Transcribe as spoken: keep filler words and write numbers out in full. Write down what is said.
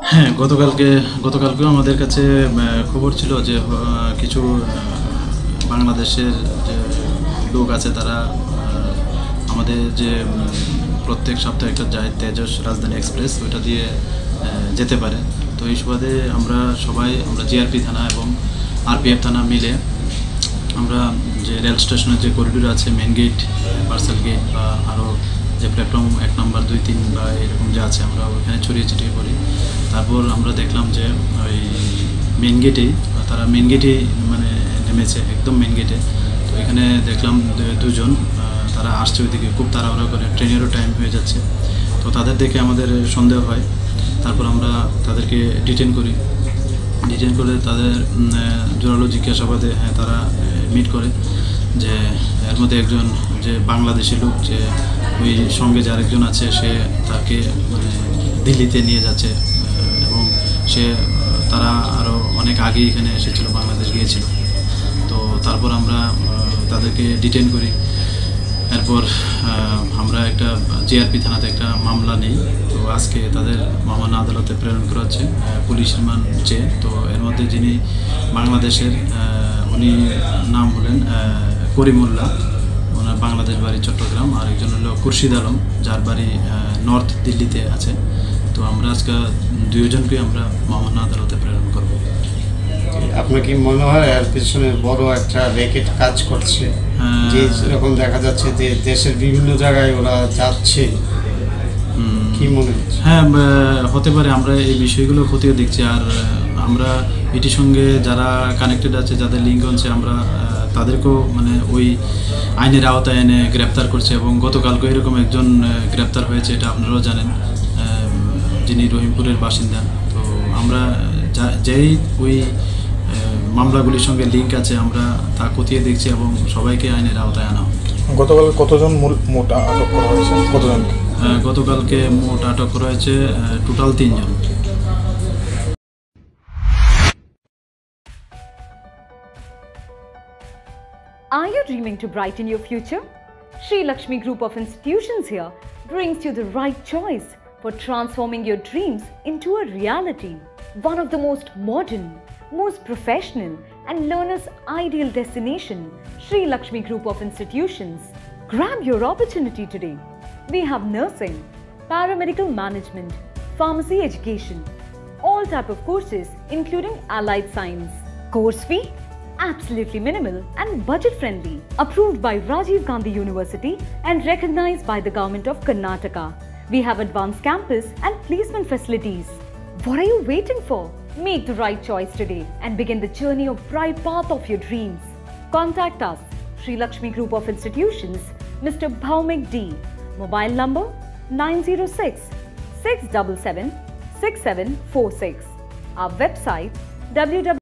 হ্যাঁ, গতকালকে গতকালকেও আমাদের কাছে খবর ছিল যে কিছু বাংলাদেশের যে লোক আছে তারা আমাদের যে প্রত্যেক সপ্তাহে একটা যায় তেজস রাজধানী এক্সপ্রেস ওইটা দিয়ে যেতে পারে। তো এই সুবাদে আমরা সবাই আমরা জিআরপি থানা এবং আরপিএফ থানা মিলে আমরা যে রেল স্টেশনের যে করিডোর আছে মেন গেট, পার্সেল গেট বা আরও যে প্ল্যাটফর্ম এক নম্বর দুই তিন বা এরকম যে আছে আমরা ওইখানে ছড়িয়ে ছিটিয়ে পড়ি। তারপর আমরা দেখলাম যে ওই মেন গেটেই তারা মেন গেটেই মানে নেমেছে, একদম মেন গেটে। তো এখানে দেখলাম দুজন তারা আসছে ওইদিকে খুব তাড়াহুড়া করে, ট্রেনেরও টাইম হয়ে যাচ্ছে। তো তাদের দেখে আমাদের সন্দেহ হয়। তারপর আমরা তাদেরকে ডিটেন করি। ডিটেন করে তাদের জোরালো জিজ্ঞাসাবাদে হ্যাঁ তারা মিট করে যে এর মধ্যে একজন যে বাংলাদেশি লোক যে ওই সঙ্গে যে আরেকজন আছে সে তাকে মানে দিল্লিতে নিয়ে যাচ্ছে এবং সে তারা আরও অনেক আগে এখানে এসেছিল, বাংলাদেশ গিয়েছিল। তো তারপর আমরা তাদেরকে ডিটেন করি। এরপর আমরা একটা জিআরপি থানাতে একটা মামলা নিই। তো আজকে তাদের মামলা আদালতে প্রেরণ করা হচ্ছে পুলিশ রিমান্ড চেয়ে। তো এর মধ্যে যিনি বাংলাদেশের উনি নাম হলেন করিমুল্লাহ, ওনার বাংলাদেশ বাড়ি চট্টগ্রাম, আর একজন হলো খুরশিদ আলম যার বাড়ি নর্থ দিল্লিতে আছে। তো আমরা আজকে দুইজনকে আমরা মামলা আদালতে প্রেরণ করব। আপনার কি মনে হয় এর পিছনে বড় একটা র্যাকেট কাজ করছে? যে যেরকম দেখা যাচ্ছে যে দেশের বিভিন্ন জায়গায় ওরা যাচ্ছে, কি মনে হচ্ছে? হ্যাঁ, হতে পারে। আমরা এই বিষয়গুলো খতিয়ে দেখছি, আর আমরা এটির সঙ্গে যারা কানেক্টেড আছে, যাদের লিঙ্ক আছে, আমরা তাদেরকেও মানে ওই আইনের আওতায় এনে গ্রেপ্তার করছে। এবং গতকালকে এরকম একজন গ্রেপ্তার হয়েছে, এটা আপনারাও জানেন, যিনি রহিমপুরের বাসিন্দা। তো আমরা যেই ওই মামলাগুলির সঙ্গে লিঙ্ক আছে আমরা তা খতিয়ে দেখছি এবং সবাইকে আইনের আওতায় আনা হবে। গতকাল কতজন মোট আটক করা হয়েছে? কতজন? গতকালকে মোট আটক করা হয়েছে টোটাল তিনজন। Are you dreaming to brighten your future? Sri Lakshmi Group of Institutions here brings you the right choice for transforming your dreams into a reality. One of the most modern, most professional and learners' ideal destination, Sri Lakshmi Group of Institutions. Grab your opportunity today. We have nursing, paramedical management, pharmacy education, all type of courses including allied science. Course fee? Absolutely minimal and budget friendly. Approved by Rajiv Gandhi University and recognized by the Government of Karnataka. We have advanced campus and placement facilities. What are you waiting for? Make the right choice today and begin the journey of bright path of your dreams. Contact us, Sri Lakshmi Group of Institutions, Mister Bhaumik D. Mobile number nine zero six, six seven seven, six seven four six. Our website w w w